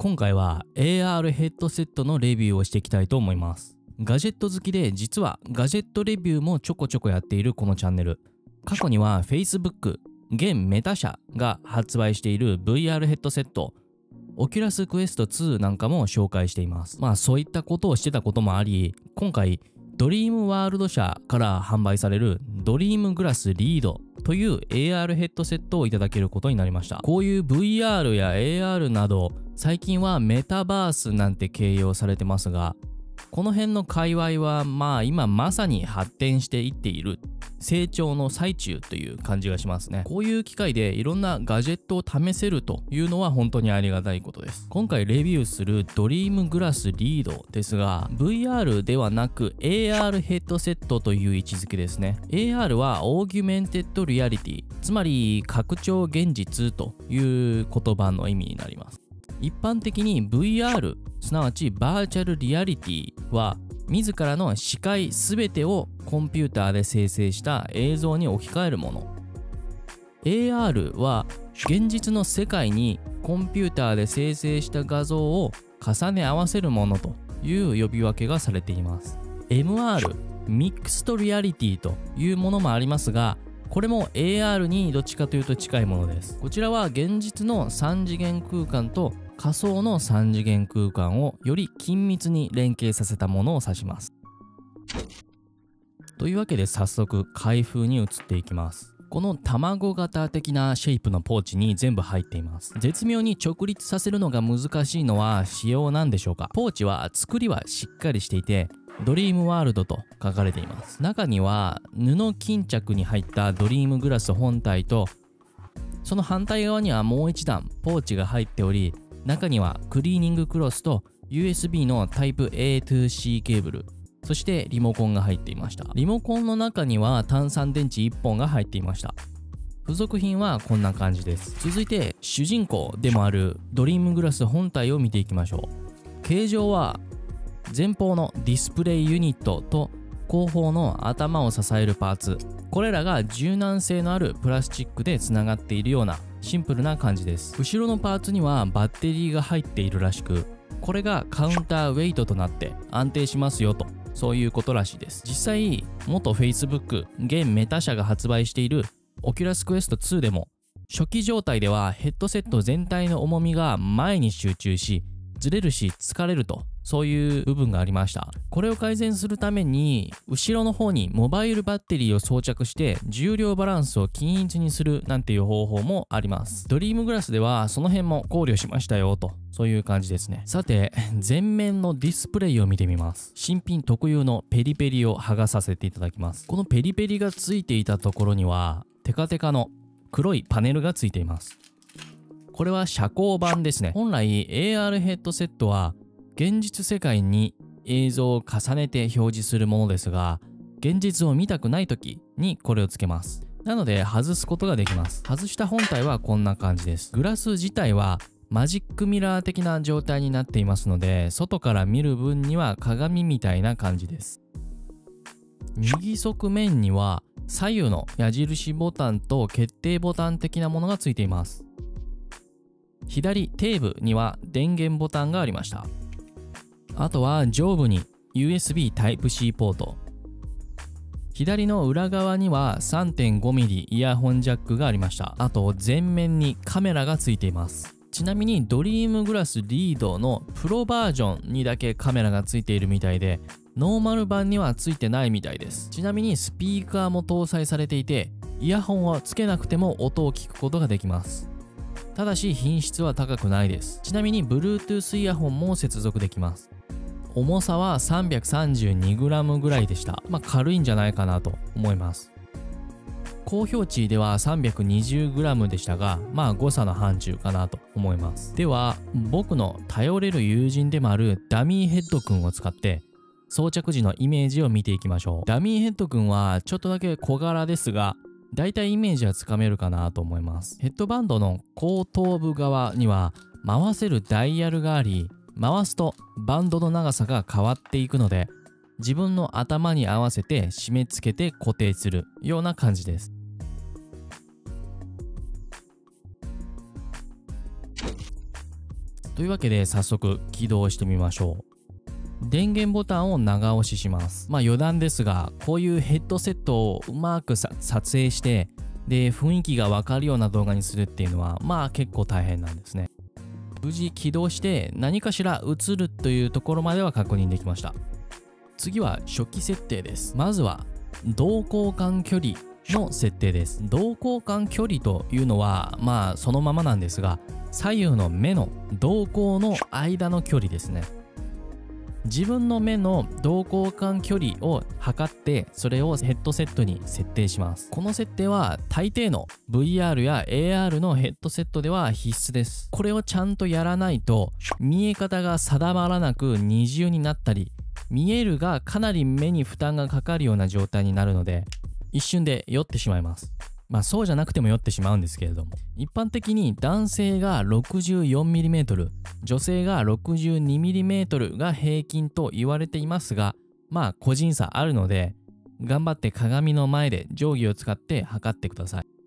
今回は AR ヘッドセットのレビューをしていきたいと思います。ガジェット好きで、実はガジェットレビューもちょこちょこやっているこのチャンネル。過去には Facebook、現メタ社が発売している VR ヘッドセット、Oculus Quest 2なんかも紹介しています。そういったことをしてたこともあり、今回ドリームワールド社から販売されるドリームグラスリードという AR ヘッドセットをいただけることになりました。こういう VR や AR など最近はメタバースなんて形容されてますが、この辺の界隈は今まさに発展していっている成長の最中という感じがしますね。こういう機会でいろんなガジェットを試せるというのは本当にありがたいことです。今回レビューするドリームグラスリードですが、 VR ではなく AR ヘッドセットという位置づけですね。 AR はオーギュメンテッドリアリティ、つまり拡張現実という言葉の意味になります。一般的に VR、すなわちバーチャルリアリティは自らの視界すべてをコンピューターで生成した映像に置き換えるもの。 AR は現実の世界にコンピューターで生成した画像を重ね合わせるものという呼び分けがされています。 MR、ミックストリアリティというものもありますが、これも AR にどっちかというと近いものです。こちらは現実の3次元空間と仮想の3次元空間をより緊密に連携させたものを指します。というわけで早速開封に移っていきます。この卵型的なシェイプのポーチに全部入っています。絶妙に直立させるのが難しいのは仕様なんでしょうか。ポーチは作りはしっかりしていて、ドリームワールドと書かれています。中には布巾着に入ったドリームグラス本体と、その反対側にはもう一段ポーチが入っており、中にはクリーニングクロスと USB のタイプ A to C ケーブル、そしてリモコンが入っていました。リモコンの中には単3電池1本が入っていました。付属品はこんな感じです。続いて主人公でもあるドリームグラス本体を見ていきましょう。形状は前方のディスプレイユニットと後方の頭を支えるパーツ、これらが柔軟性のあるプラスチックでつながっているようなシンプルな感じです。後ろのパーツにはバッテリーが入っているらしく、これがカウンターウェイトとなって安定しますよと、そういうことらしいです。実際元 Facebook、現メタ社が発売している Oculus Quest 2でも初期状態ではヘッドセット全体の重みが前に集中し、ずれるし疲れると、そういう部分がありました。これを改善するために後ろの方にモバイルバッテリーを装着して重量バランスを均一にするなんていう方法もあります。ドリームグラスではその辺も考慮しましたよと、そういう感じですね。さて前面のディスプレイを見てみます。新品特有のペリペリを剥がさせていただきます。このペリペリがついていたところにはテカテカの黒いパネルがついています。これは遮光板ですね。本来 AR ヘッドセットは現実世界に映像を重ねて表示するものですが、現実を見たくない時にこれをつけます。なので外すことができます。外した本体はこんな感じです。グラス自体はマジックミラー的な状態になっていますので、外から見る分には鏡みたいな感じです。右側面には左右の矢印ボタンと決定ボタン的なものがついています。左底部には電源ボタンがありました。あとは上部に USB Type-C ポート。左の裏側には 3.5mm イヤホンジャックがありました。あと前面にカメラがついています。ちなみにドリームグラスリードのプロバージョンにだけカメラがついているみたいで、ノーマル版にはついてないみたいです。ちなみにスピーカーも搭載されていて、イヤホンはつけなくても音を聞くことができます。ただし品質は高くないです。ちなみに Bluetooth イヤホンも接続できます。重さは 332g ぐらいでした。軽いんじゃないかなと思います。高評値では 320g でしたが、誤差の範疇かなと思います。では僕の頼れる友人でもあるダミーヘッドくんを使って装着時のイメージを見ていきましょう。ダミーヘッドくんはちょっとだけ小柄ですが、だいたいイメージはつかめるかなと思います。ヘッドバンドの後頭部側には回せるダイヤルがあり、回すとバンドの長さが変わっていくので、自分の頭に合わせて締め付けて固定するような感じです。 というわけで早速起動してみましょう。電源ボタンを長押しします。余談ですが、こういうヘッドセットをうまく撮影して、で雰囲気がわかるような動画にするっていうのは結構大変なんですね。無事起動して何かしら映るというところまでは確認できました。次は初期設定です。まずは動交換距離の設定です。動交換距離というのはそのままなんですが、左右の目の瞳孔の間の距離ですね。自分の目の動交換距離を測ってそれをヘッドセットに設定します。この設定は大抵の VR や AR のヘッドセットでは必須です。これをちゃんとやらないと見え方が定まらなく二重になったり、見えるがかなり目に負担がかかるような状態になるので、一瞬で酔ってしまいます。そうじゃなくても酔ってしまうんですけれども、一般的に男性が 64mm、女性が 62mm が平均と言われていますが、個人差あるので、頑張って鏡の前で定規を使って測ってください。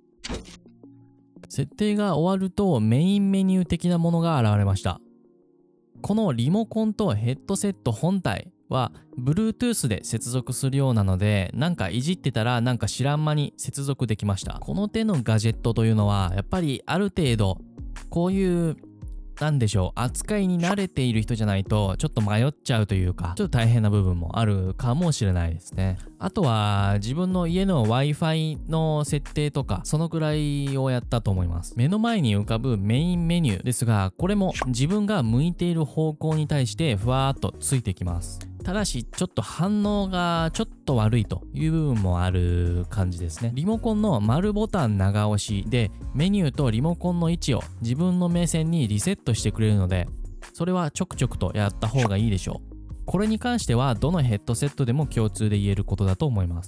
設定が終わるとメインメニュー的なものが現れました。このリモコンとヘッドセット本体は Bluetooth で接続するようなので、いじってたら知らん間に接続できました。この手のガジェットというのはやっぱりある程度こういう扱いに慣れている人じゃないとちょっと迷っちゃうというか、ちょっと大変な部分もあるかもしれないですね。あとは自分の家の Wi-Fi の設定とか、そのくらいをやったと思います。目の前に浮かぶメインメニューですが、これも自分が向いている方向に対してふわーっとついてきます。ただしちょっと反応がちょっと悪いという部分もある感じですね。リモコンの丸ボタン長押しでメニューとリモコンの位置を自分の目線にリセットしてくれるので、それはちょくちょくとやった方がいいでしょう。これに関してはどのヘッドセットでも共通で言えることだと思います。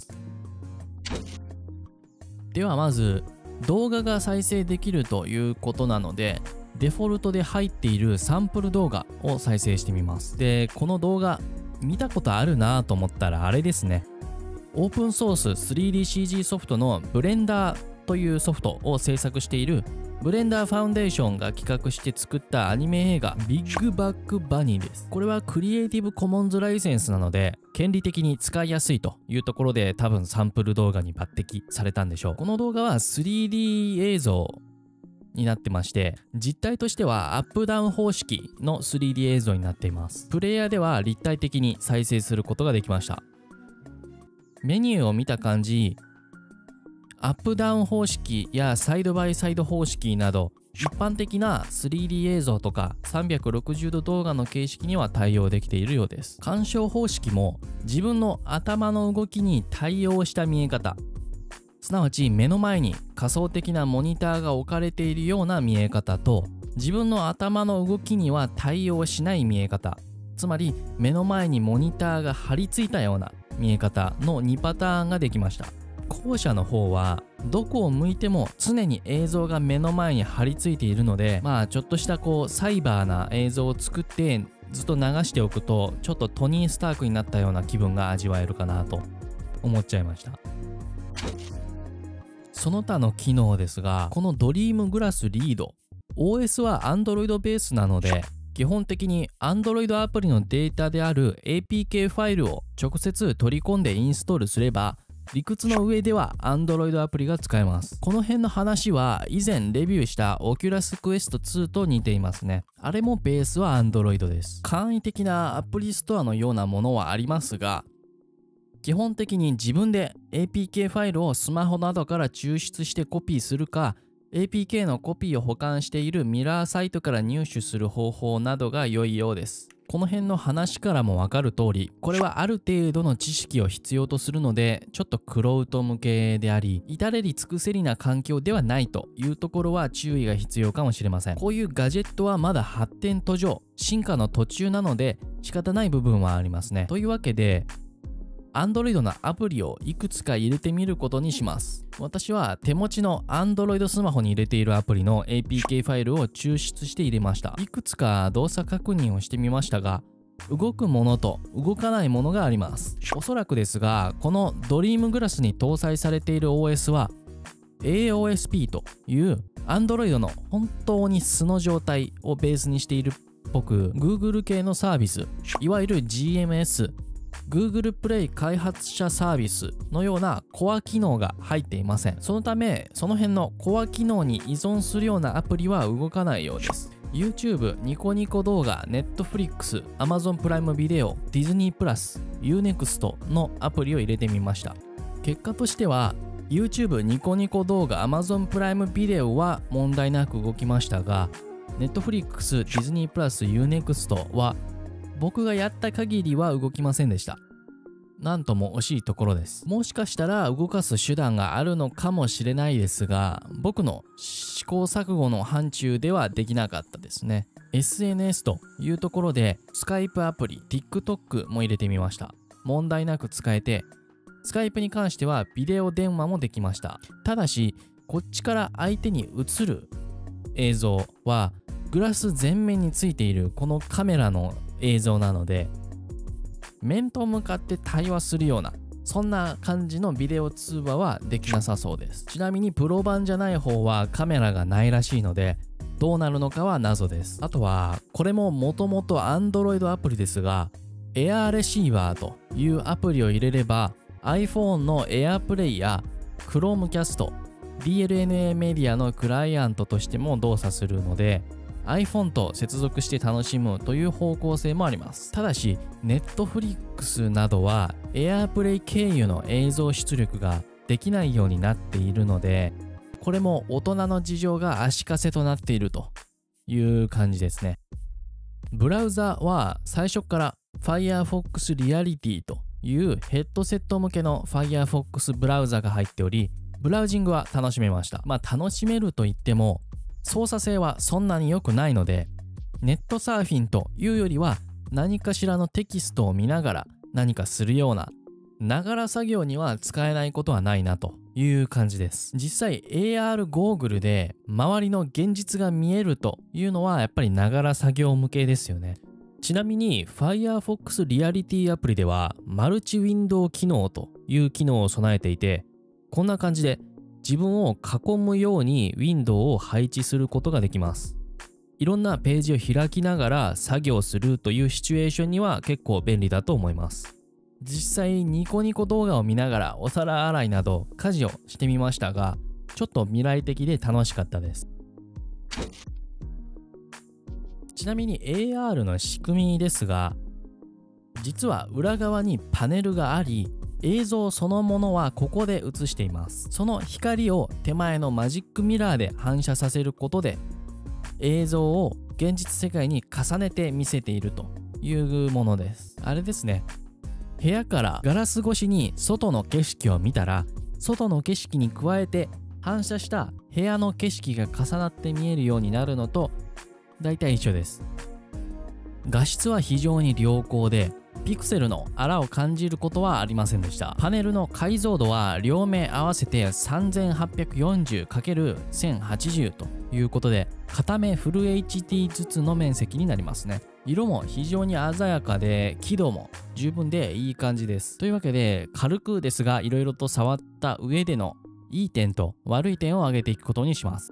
ではまず動画が再生できるということなので、デフォルトで入っているサンプル動画を再生してみます。で、この動画見たことあるなと思ったらあれですね。オープンソース 3DCG ソフトのブレンダーというソフトを制作しているブレンダーファウンデーションが企画して作ったアニメ映画ビッグバックバニーです。これはクリエイティブコモンズライセンスなので権利的に使いやすいというところで、多分サンプル動画に抜擢されたんでしょう。この動画は 3D 映像になってまして、実態としてはアップダウン方式の 3D 映像になっています。プレイヤーでは立体的に再生することができました。メニューを見た感じ、アップダウン方式やサイドバイサイド方式など一般的な 3D 映像とか360度動画の形式には対応できているようです。鑑賞方式も自分の頭の動きに対応した見え方、すなわち目の前に仮想的なモニターが置かれているような見え方と、自分の頭の動きには対応しない見え方、つまり目の前にモニターが張り付いたような見え方の2パターンができました。後者の方はどこを向いても常に映像が目の前に張り付いているので、ちょっとしたサイバーな映像を作ってずっと流しておくと、ちょっとトニー・スタークになったような気分が味わえるかなと思っちゃいました。その他の機能ですが、このドリームグラスリード OS は Android ベースなので、基本的に Android アプリのデータである APK ファイルを直接取り込んでインストールすれば、理屈の上では Android アプリが使えます。この辺の話は以前レビューした Oculus Quest 2と似ていますね。あれもベースは Android です。簡易的なアプリストアのようなものはありますが、基本的に自分で APK ファイルをスマホなどから抽出してコピーするか、APK のコピーを保管しているミラーサイトから入手する方法などが良いようです。この辺の話からもわかる通り、これはある程度の知識を必要とするので、ちょっと玄人向けであり、至れり尽くせりな環境ではないというところは注意が必要かもしれません。こういうガジェットはまだ発展途上、進化の途中なので仕方ない部分はありますね。というわけで、Android のアプリをいくつか入れてみることにします。私は手持ちの Android スマホに入れているアプリの APK ファイルを抽出して入れました。いくつか動作確認をしてみましたが、動くものと動かないものがあります。おそらくですが、このドリームグラスに搭載されている OS は AOSP という Android の本当に素の状態をベースにしているっぽく、Google 系のサービス、いわゆる GMS、Google プレイ開発者サービスのようなコア機能が入っていません。そのため、その辺のコア機能に依存するようなアプリは動かないようです。YouTube、ニコニコ動画、Netflix、Amazon プライムビデオ、Disney プラス、Unext のアプリを入れてみました。結果としては、YouTube、ニコニコ動画、Amazon プライムビデオは問題なく動きましたが、Netflix、Disney プラス、Unext は僕がやった限りは動きませんでした。なんとも惜しいところです。もしかしたら動かす手段があるのかもしれないですが、僕の試行錯誤の範疇ではできなかったですね。SNS というところで、Skype アプリ、TikTok も入れてみました。問題なく使えて、Skype に関してはビデオ電話もできました。ただし、こっちから相手に映る映像は、グラス前面についているこのカメラの映像なので、面と向かって対話するような、そんな感じのビデオ通話はできなさそうです。ちなみにプロ版じゃない方はカメラがないらしいので、どうなるのかは謎です。あとは、これももともと Android アプリですが、Air Receiver というアプリを入れれば、iPhone の AirPlay や Chromecast、DLNA メディアのクライアントとしても動作するので、iPhone と接続して楽しむという方向性もあります。ただし、Netflix などは AirPlay 経由の映像出力ができないようになっているので、これも大人の事情が足かせとなっているという感じですね。ブラウザは最初から Firefox Reality というヘッドセット向けの Firefox ブラウザが入っており、ブラウジングは楽しめました。楽しめると言っても、操作性はそんなに良くないので、ネットサーフィンというよりは何かしらのテキストを見ながら何かするような、ながら作業には使えないことはないなという感じです。実際 AR ゴーグルで周りの現実が見えるというのはやっぱりながら作業向けですよね。ちなみに Firefox Reality アプリではマルチウィンドウ機能という機能を備えていて、こんな感じで自分を囲むようにウィンドウを配置することができます。いろんなページを開きながら作業するというシチュエーションには結構便利だと思います。実際ニコニコ動画を見ながらお皿洗いなど家事をしてみましたが、ちょっと未来的で楽しかったです。ちなみに AR の仕組みですが、実は裏側にパネルがあり、映像そのものはここで映しています。その光を手前のマジックミラーで反射させることで、映像を現実世界に重ねて見せているというものです。あれですね。部屋からガラス越しに外の景色を見たら、外の景色に加えて反射した部屋の景色が重なって見えるようになるのと大体一緒です。画質は非常に良好で、ピクセルの粗を感じることはありませんでした。パネルの解像度は両目合わせて 3840×1080 ということで、片目フル HD ずつの面積になりますね。色も非常に鮮やかで、輝度も十分でいい感じです。というわけで、軽くですがいろいろと触った上でのいい点と悪い点を挙げていくことにします。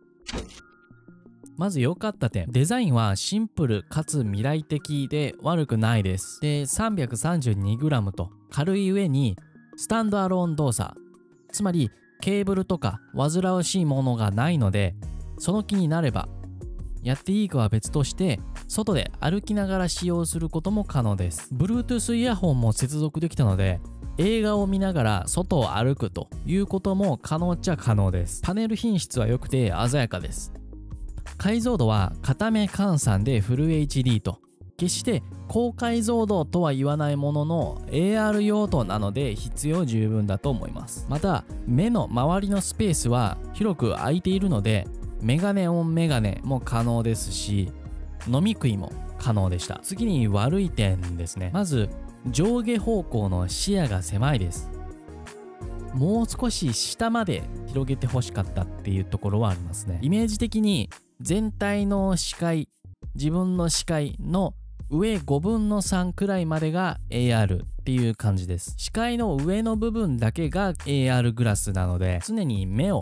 まず良かった点、デザインはシンプルかつ未来的で悪くないです。で、332g と軽い上にスタンドアローン動作、つまりケーブルとか煩わしいものがないので、その気になればやっていいかは別として外で歩きながら使用することも可能です。 Bluetooth イヤホンも接続できたので、映画を見ながら外を歩くということも可能っちゃ可能です。パネル品質は良くて鮮やかです。解像度は片目換算でフル HD と、決して高解像度とは言わないものの AR 用途なので必要十分だと思います。また目の周りのスペースは広く空いているので、メガネオンメガネも可能ですし、飲み食いも可能でした。次に悪い点ですね。まず上下方向の視野が狭いです。もう少し下まで広げてほしかったっていうところはありますね。イメージ的に全体の視界、自分の視界の上5分の3くらいまでが AR っていう感じです。視界の上の部分だけが AR グラスなので、常に目を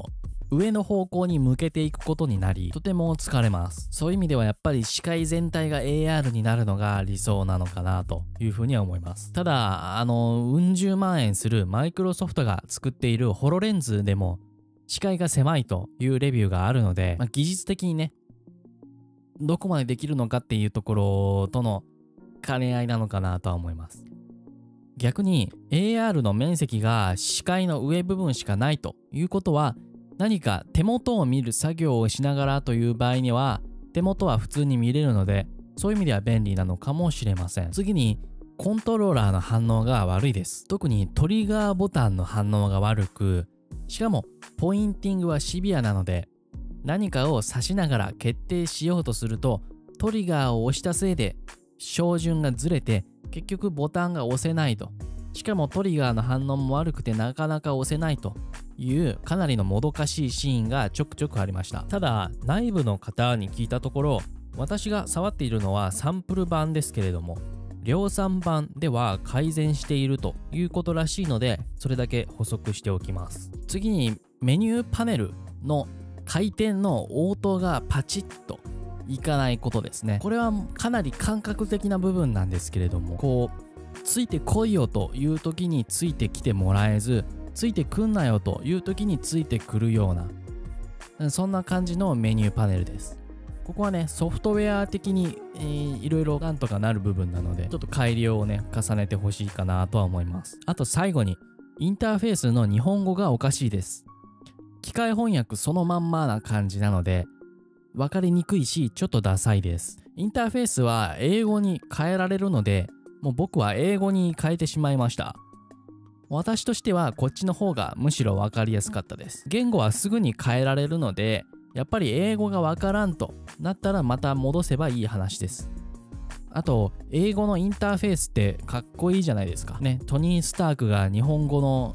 上の方向に向けていくことになり、とても疲れます。そういう意味ではやっぱり視界全体が AR になるのが理想なのかなというふうには思います。ただ、うん十万円するマイクロソフトが作っているホロレンズでも視界が狭いというレビューがあるので、技術的にね、どこまでできるのかっていうところとの兼ね合いなのかなとは思います。逆に AR の面積が視界の上部分しかないということは、何か手元を見る作業をしながらという場合には手元は普通に見れるので、そういう意味では便利なのかもしれません。次にコントローラーの反応が悪いです。特にトリガーボタンの反応が悪く、しかもポインティングはシビアなので、何かを指しながら決定しようとするとトリガーを押したせいで照準がずれて結局ボタンが押せないと。しかもトリガーの反応も悪くてなかなか押せないというかなりのもどかしいシーンがちょくちょくありました。ただ内部の方に聞いたところ、私が触っているのはサンプル版ですけれども、量産版では改善しているということらしいので、それだけ補足しておきます。次にメニューパネルの回転の応答がパチッといかないことですね。これはかなり感覚的な部分なんですけれども、ついてこいよという時についてきてもらえず、ついてくんなよという時についてくるような、そんな感じのメニューパネルです。ここはね、ソフトウェア的にいろいろなんとかなる部分なので、ちょっと改良をね、重ねてほしいかなとは思います。あと最後に、インターフェースの日本語がおかしいです。機械翻訳そのまんまな感じなので、分かりにくいし、ちょっとダサいです。インターフェースは英語に変えられるので、もう僕は英語に変えてしまいました。私としてはこっちの方がむしろ分かりやすかったです。言語はすぐに変えられるので、やっぱり英語が分からんとなったらまた戻せばいい話です。あと、英語のインターフェースってかっこいいじゃないですか。ね、トニー・スタークが日本語の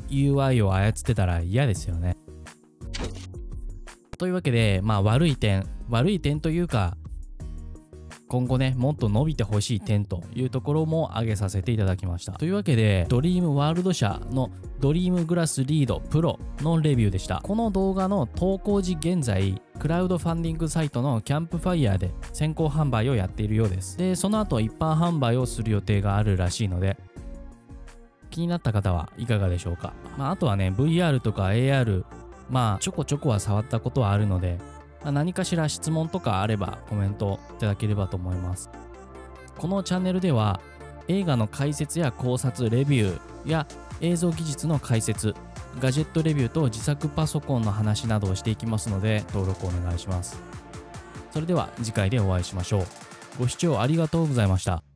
UI を操ってたら嫌ですよね。というわけで、悪い点というか、今後ね、もっと伸びてほしい点というところも挙げさせていただきました。というわけで、ドリームワールド社のドリームグラスリードプロのレビューでした。この動画の投稿時現在、クラウドファンディングサイトのキャンプファイヤーで先行販売をやっているようです。で、その後一般販売をする予定があるらしいので、気になった方はいかがでしょうか。あとはね、VR とか AR、ちょこちょこは触ったことはあるので、何かしら質問とかあればコメントいただければと思います。このチャンネルでは映画の解説や考察、レビューや映像技術の解説、ガジェットレビューと自作パソコンの話などをしていきますので、登録お願いします。それでは次回でお会いしましょう。ご視聴ありがとうございました。